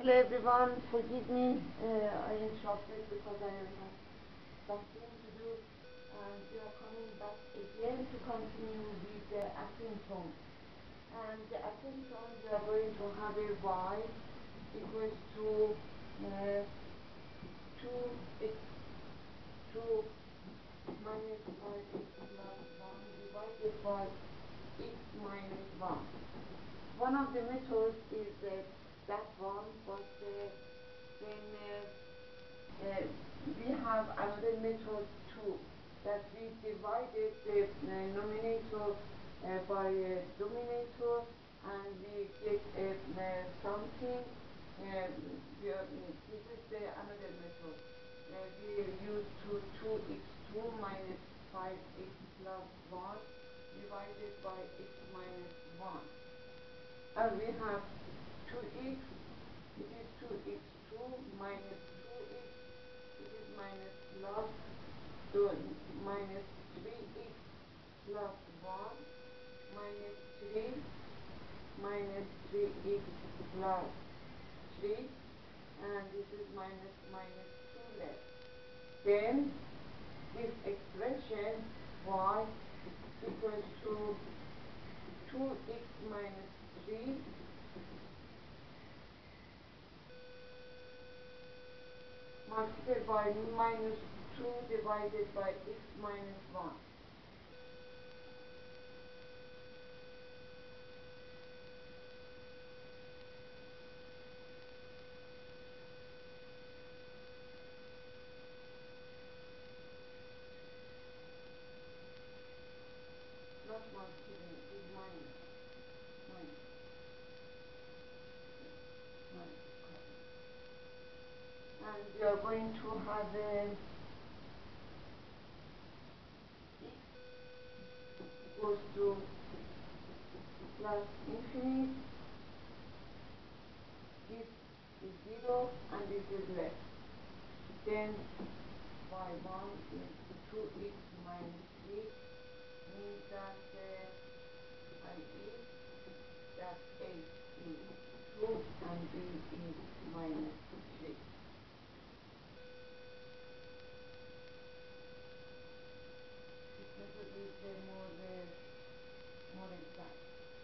Hello everyone, forgive me, I interrupted because I have something to do, and we are coming back again to continue with the asymptote. And the asymptote, we are going to have a y equals to 2x 2 minus 5x plus 1 divided by x minus 1. One of the methods is that one, but then we have another method too, that we divided the numerator by denominator, and we get something. This is another method. We use 2x2 minus 5x plus 1 divided by x minus 1. And we have 2x, it is 2x2 minus 2x, it is minus plus, so minus 3x plus 1 minus 3 minus 3x plus 3, and this is minus minus 2 left. Then this expression y equals to 2x minus 3 multiplied by minus 2 divided by x minus 1. Not multiplying, it is minus. And we are going to have x goes to plus infinite, this is 0 and this is left. Then y1 is 2x minus 3, means that I is that a is 2 and b is minus 3. This method is more exact.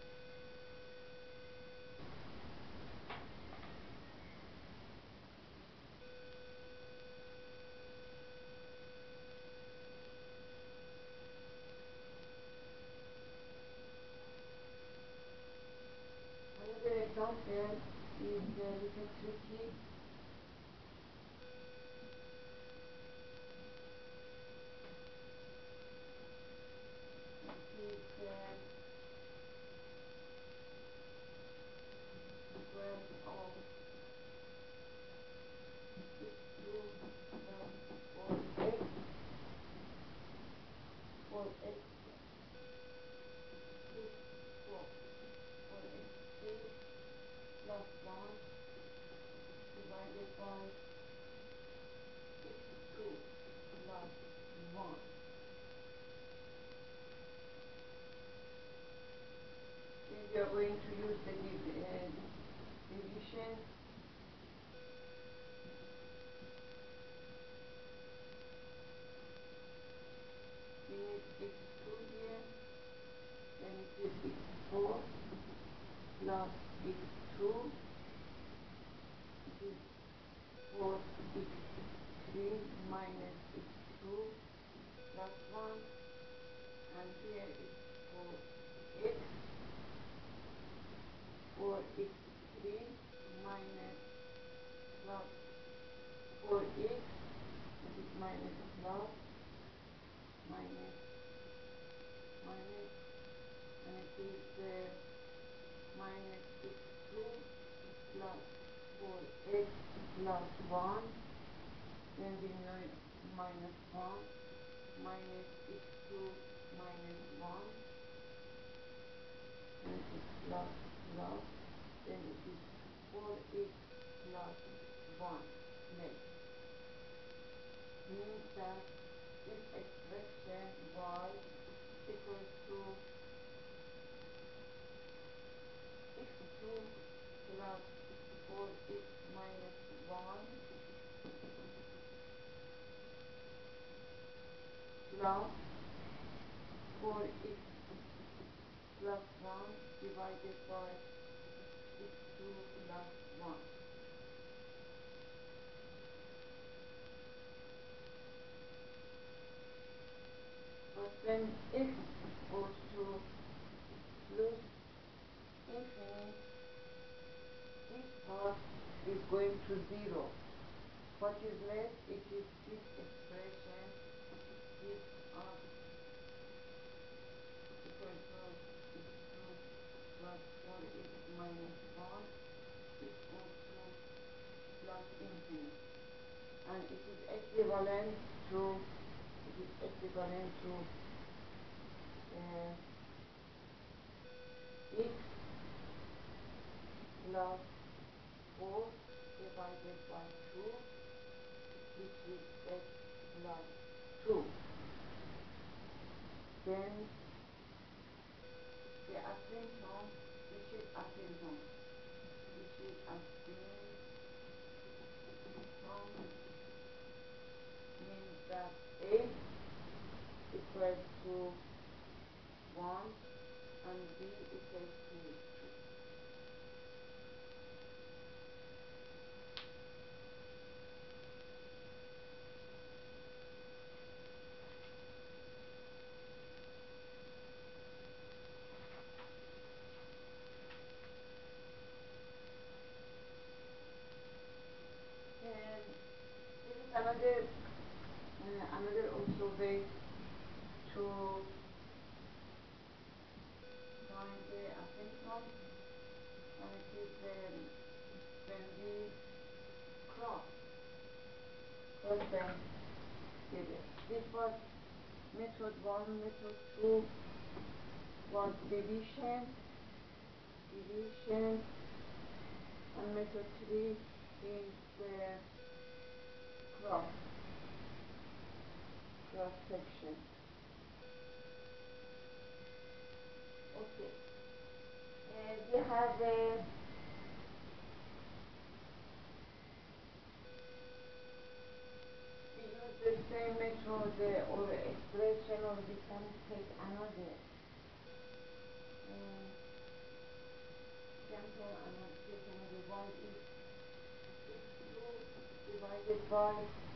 Another example is a little tricky. It is square of x2 plus 4x 4x plus 4 4x3 plus 1 divided by x2 plus 1. Then we are going to use the division. We need x2 here, then it is x4 plus x2, it is 4x3 minus x2 plus 1, and here is 4x 4x3 minus plus 4x, it is minus plus minus minus, and it is minus x2 plus 4x plus 1, then we know minus 1 minus x2 minus 1, and it is plus plus, then it is 4x plus 1 left. Means that this expression y equals to x2 plus 4x plus 4x plus 1 divided by x2 plus 1. But when x goes to plus infinity, this part is going to 0. What is left? It is this expression gives us equal to x2 plus 4x minus 1 is equal to plus infinity. And it is equivalent to x plus 4 divided by 2, which is x plus 2. Then the asymptom, which is asymptom means that a equals to 1 and b equals to 2. And this is another also way to find the asymptom, and it is when we cross them together. This was method 1. Method 2 was division, and method 3 is cross section. Okay, and we have we use the same method or expression, or we can take another example, and take another one is x2 divided by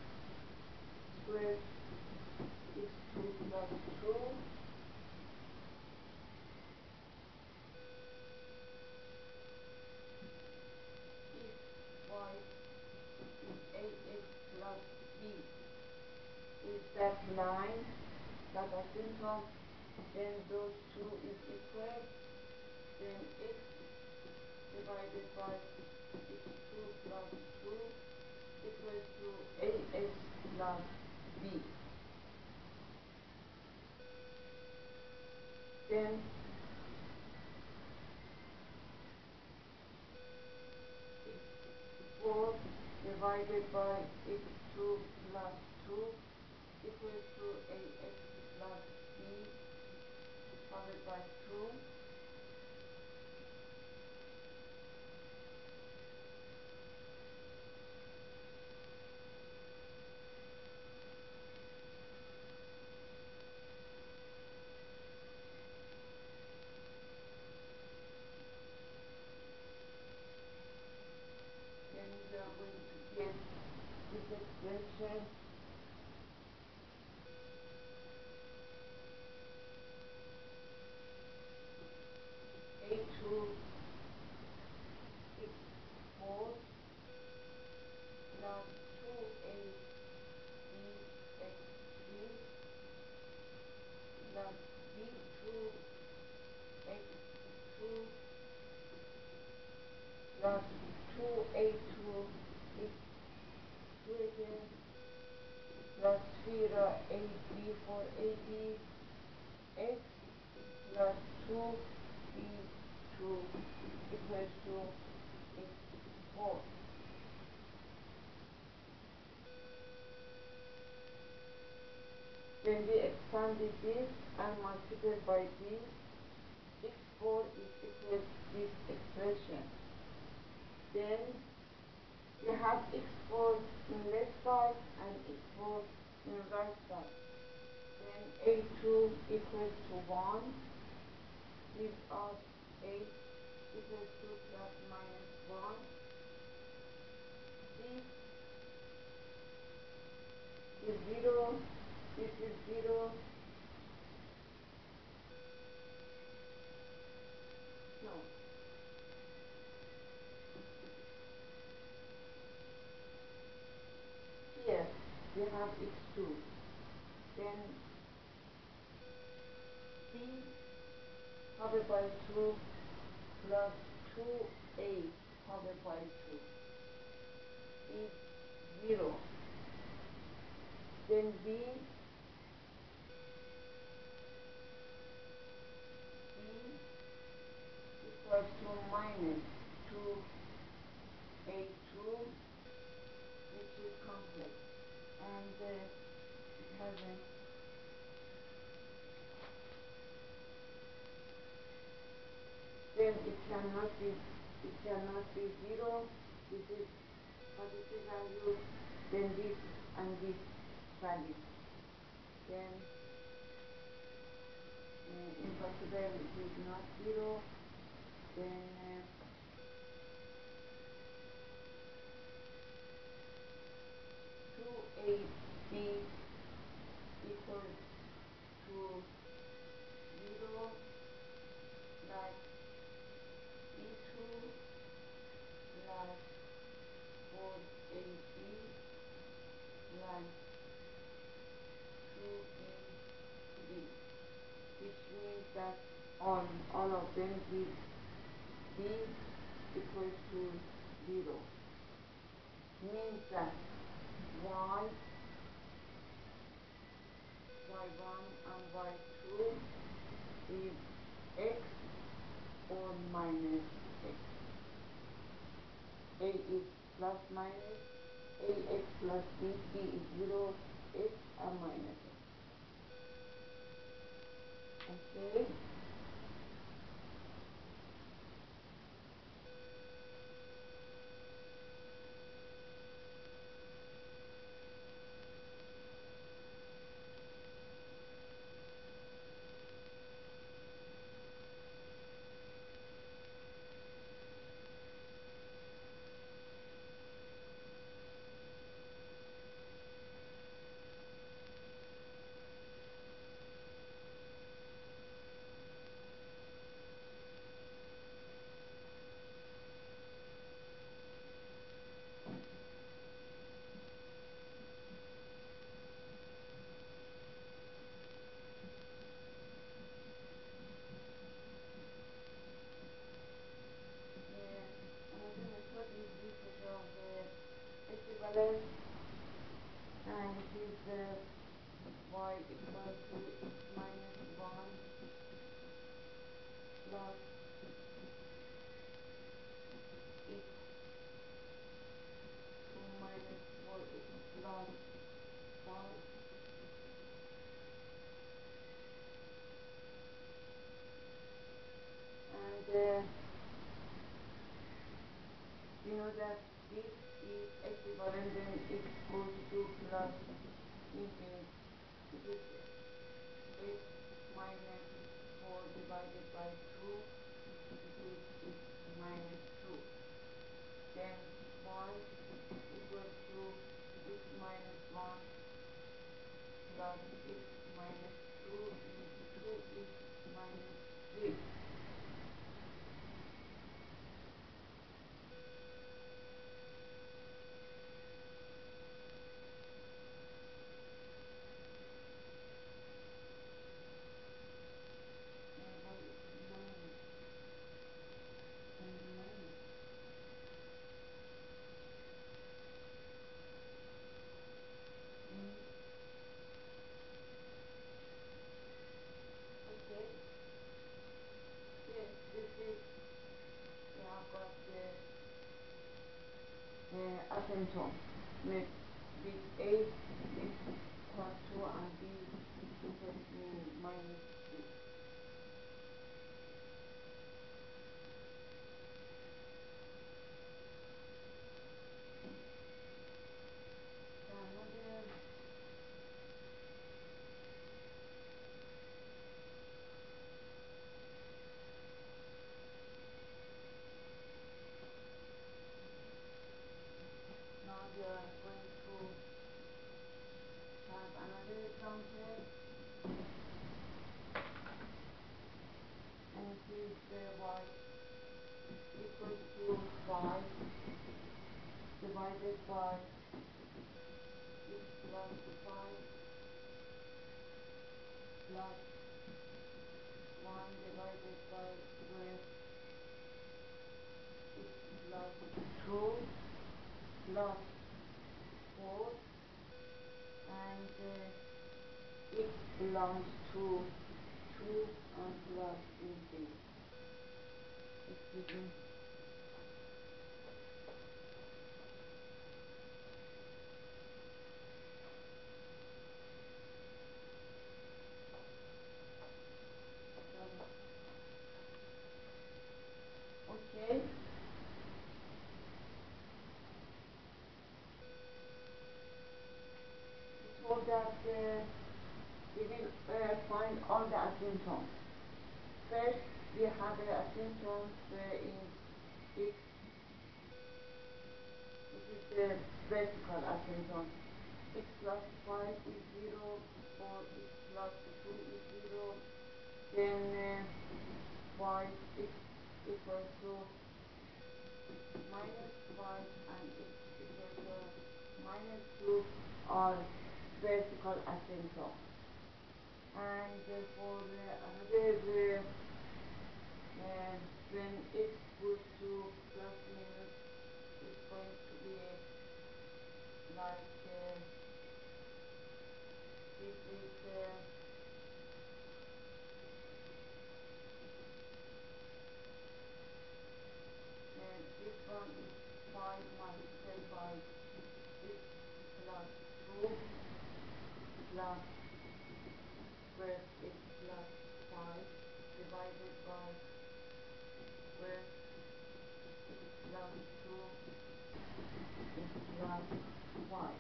12 x2 plus 2 if y is ax plus b. Is that line, that asymptom, then those two is equal, then x divided by x2 plus 2 equals to ax plus b. Then x4 divided by x2 plus 2 equals to ax plus b divided by 2. Then we are going to get this expression a2 x4 plus 2ab x3 plus b2 x2 plus 2a2 x2 again plus 3ab for ab x plus 2b2 equals to x4. When we expanded this and multiplied by this, x4 is equal to this expression. Then we have x4 in left side and x4 in right side. Then A2 equals to 1, gives us 8 equals to plus minus 1. This is 0, this is 0. No. Here we have x2. Then b divided by 2 plus 2a divided by 2 is 0. Then b equals to minus 2a2, which is complex, and it has a then it cannot be 0. This is positive value, then this and this value. Then impossible, it is not 0. Then 2ab equals to 0, like b2 plus 4ab plus 2b, which means that all of them give b equals to 0. Means that y1 and y2 is x or minus x. A is plus minus, ax plus b is 0, x and minus x. Okay? Equivalence, and it is y equal to x minus 1 plus x 2 minus 4x plus 5. And you know that this is equivalent, then x goes to plus infinity. This is x minus 4 divided by 2. This is x minus 2. Then 1 equals to x minus 1 plus x minus 2 is 2x minus 3. Okay. Yes, this is, we have got the asymptote with A equals 2 and B equals to minus 3. Another is y equals to 5 divided by x plus 5 plus 1 divided by square x plus 2 plus 4 and x belongs to 2 and plus infinity. Excuse me. Okay. So that we will find all the asymptotes. First, we have the asymptotes in x, which is the vertical asymptote. X plus 5 is 0, or x plus 2 is 0, then y x equals to minus 5 and x equals to minus 2 are vertical asymptote. And for another, when x goes to plus minus, it's going to be like this is this one is 5 multiplied by x plus 2 plus square x plus 5 divided by square x plus 2 x plus 5.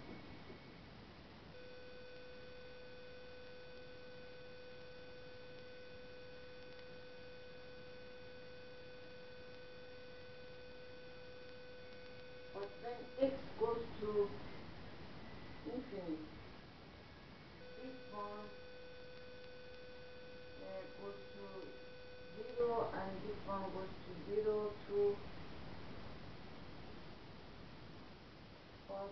But when x goes to infinity, this one goes to 0 and this one goes to 0, 2, but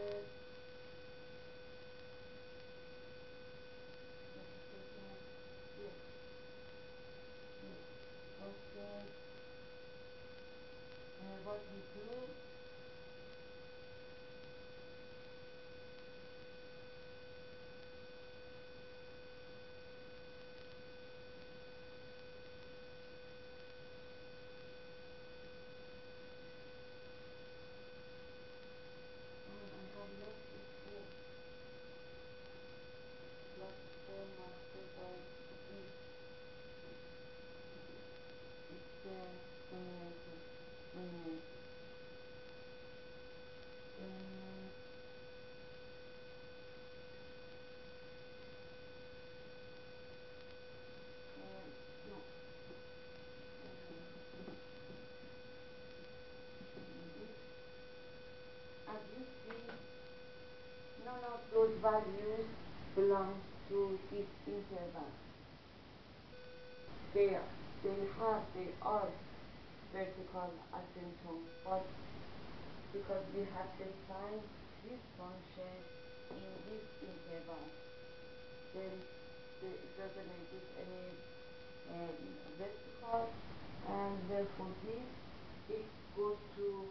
what we do, I have left it here, plus 4 multiplied by 3, it's dominated. No. As you see, none of those values belong to this interval. They are vertical asymptotes, but because we have defined this function in this interval, then it doesn't exist any vertical, and therefore this x goes to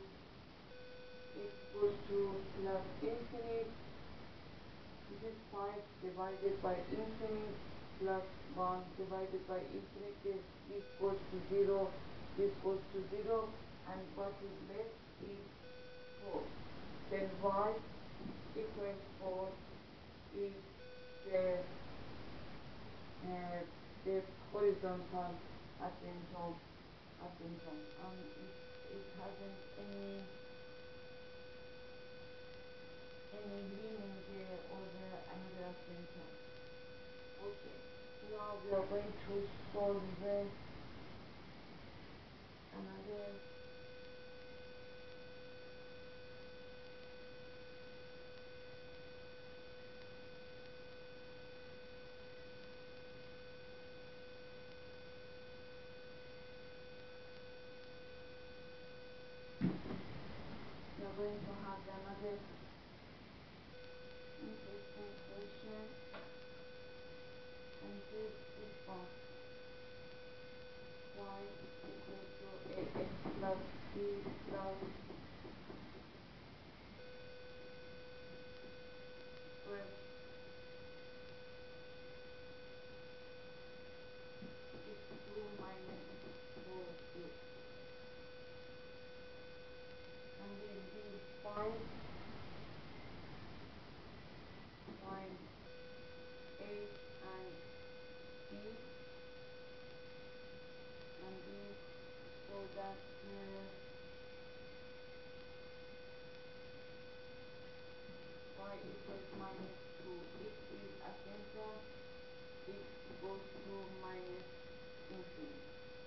plus infinite. This is 5 divided by infinite plus 1 divided by infinite. This goes to 0, this goes to 0, and what is left is 4. Then y equals 4 is the horizontal asymptote, and it hasn't any meaning or another asymptote. Okay, now we are going to solve another are going to have another interesting question, and this one. Y equal to ax plus b plus square is 2 minus 4x. And we will find a and b, and b, so that y equals minus 2. X is asymptote, x goes to minus infinity.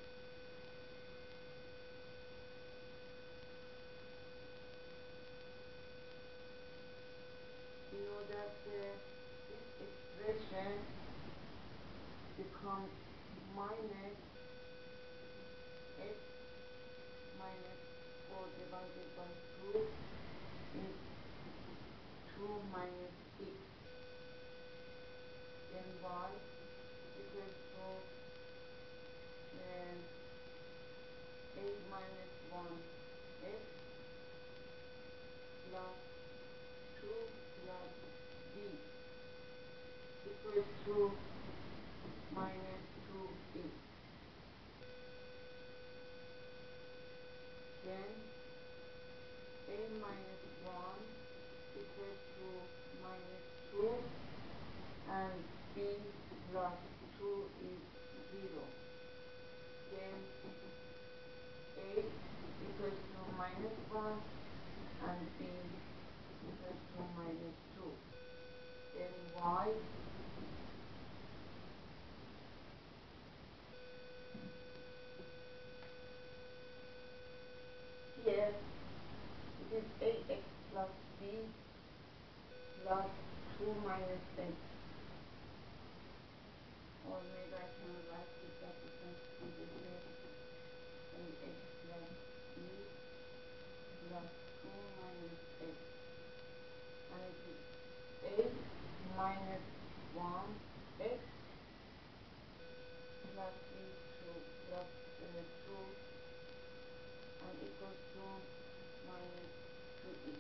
You know that this expression becomes minus x minus 4 divided by 2 is 2 minus x. Then y equals to 8 minus 1 x plus 2 plus b equals to minus 2x. Then a minus 1 equals to minus 2, and b plus 2 is 0. Then a equals to minus 1 and b equals to minus 2. Then y here it is ax plus b plus 2 minus x. Or maybe I can write it that you can see the here ax plus b plus 2 minus x. And it is 8 minus 1 x plus b 2 plus 2 and equals to minus 2x.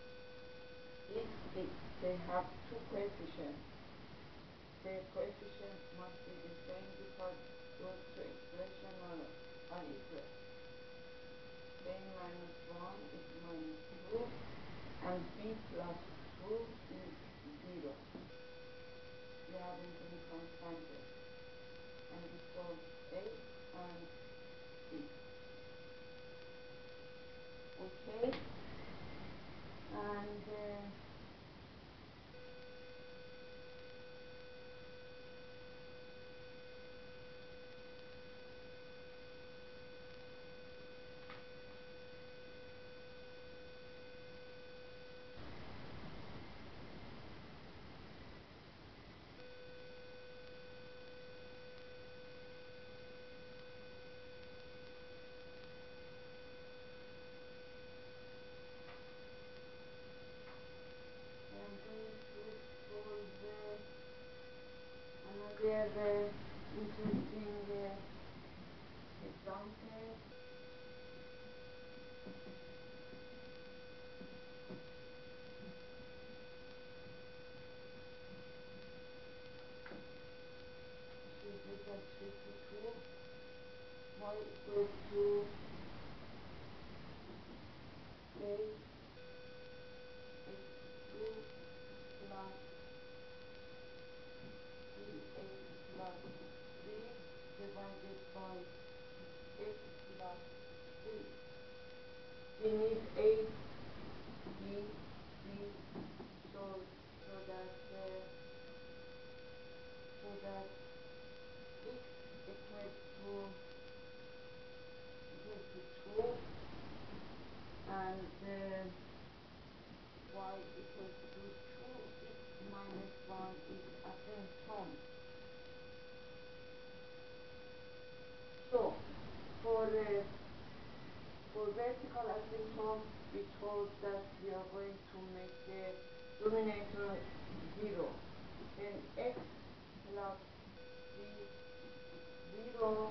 If they have two coefficients, their coefficients must be the same because those two expressions are equal. A minus 1 is minus 2 and b plus 2 is 0. We haven't been constanted. And it goes a and b. Okay, and we told that we are going to make the denominator 0. Then x plus b 0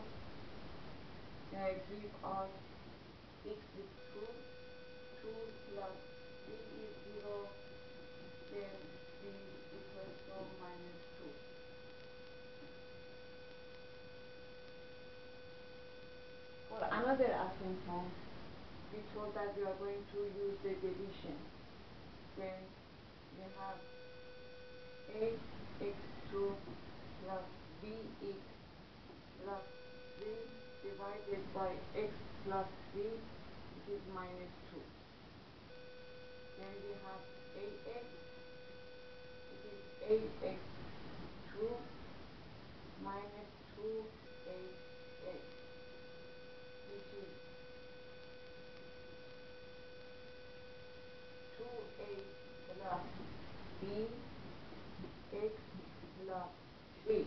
give us x is 2, 2 plus b is 0, then b equals to minus 2. For another asymptote, we told that we are going to use the division. Then we have 8x2 plus bx plus 3 divided by x plus 3, it is minus 2. Then we have 8x, it is 8x2 minus 2 8x, which is 2a plus b x plus 3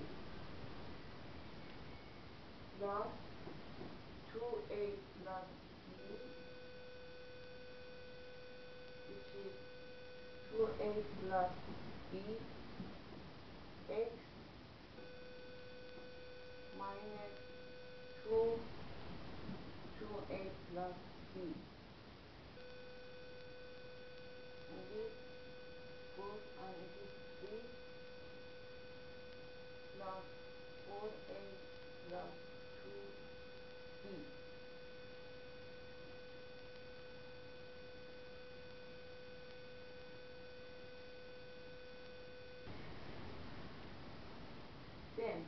plus 2a plus b, which is 2a plus b x minus 2 2a plus b. And this goes and it is 3 plus 4a plus 2b. Then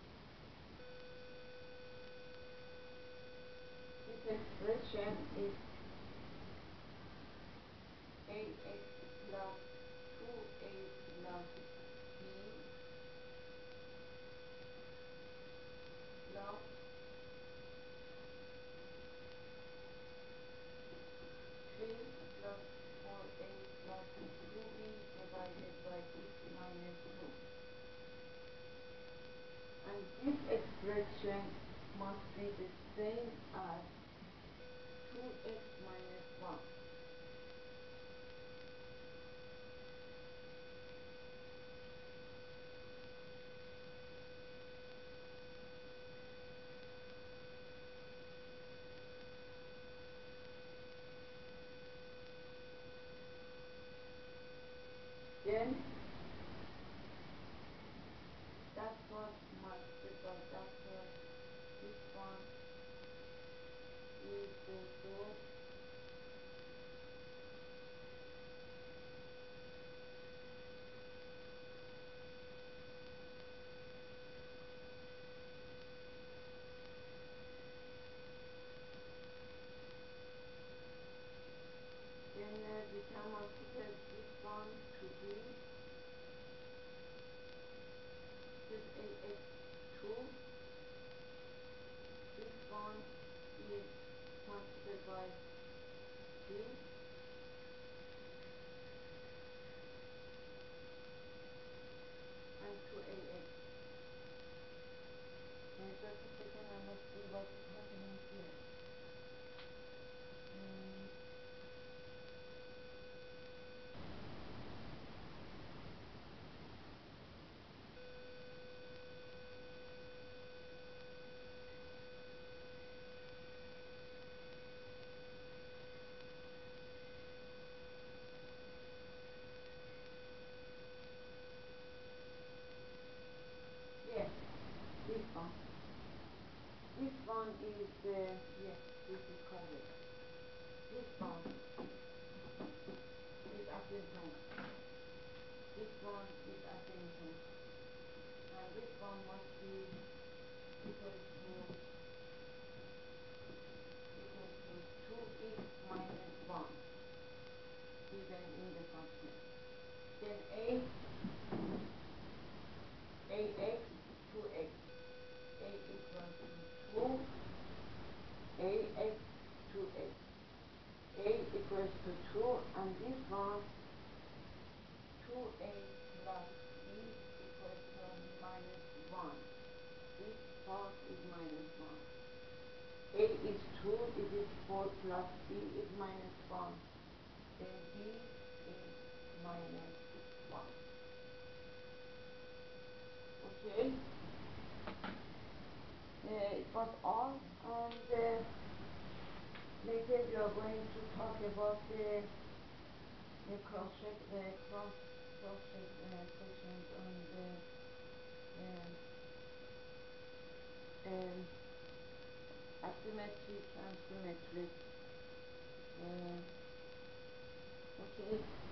this expression is 8x plus 2a plus b plus 3 plus 4a plus 2b divided by x minus 2. And this expression must be the same as 2x minus 1. Then that one multiplied by that one, this one is also then we can multiply this one to be this ax2. This one is multiplied by 3 and 2ax. Just a second, I must see what is happening here. Yes, this one. This one is yes, this is correct. This one is asymptote. This one is asymptote. And this one must be equal to 2x minus 1 given in the function. Then ax 2x, a equals to 2 ax 2x, a equals to 2, and this one 2a plus b equals to minus 1. This part is minus 1. A is 2, it is 4 plus b is minus 1. then b is minus 1. Okay, it was all, and later we are going to talk about the cross-check questions on the asymmetric and symmetric. Okay.